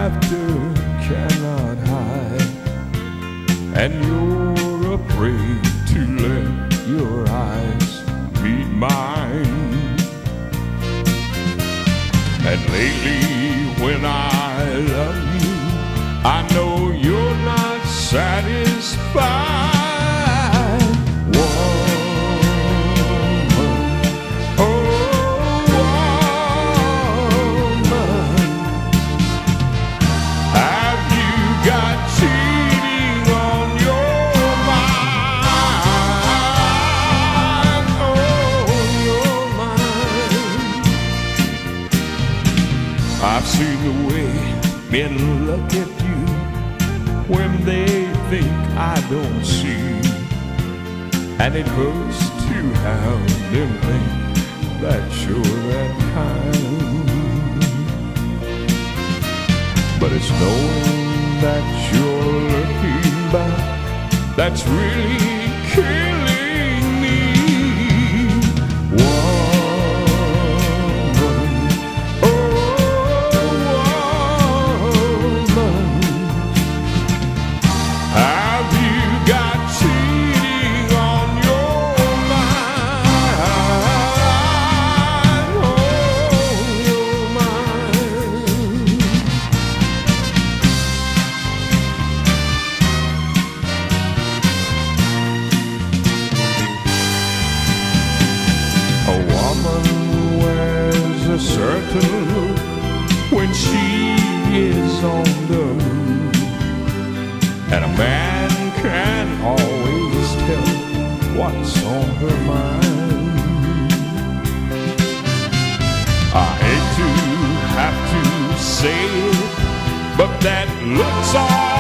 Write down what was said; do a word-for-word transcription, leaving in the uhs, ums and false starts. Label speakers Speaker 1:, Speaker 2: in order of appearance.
Speaker 1: laughter cannot hide, and you're afraid to let your eyes meet mine. And lately when I love you, I know you're not satisfied. I've seen the way men look at you when they think I don't see, and it hurts to have them think that you're that kind. But it's knowing that you're looking back that's really killing me. Whoa. A certain look when she is on the move, and a man can always tell what's on her mind. I hate to have to say it, but that looks all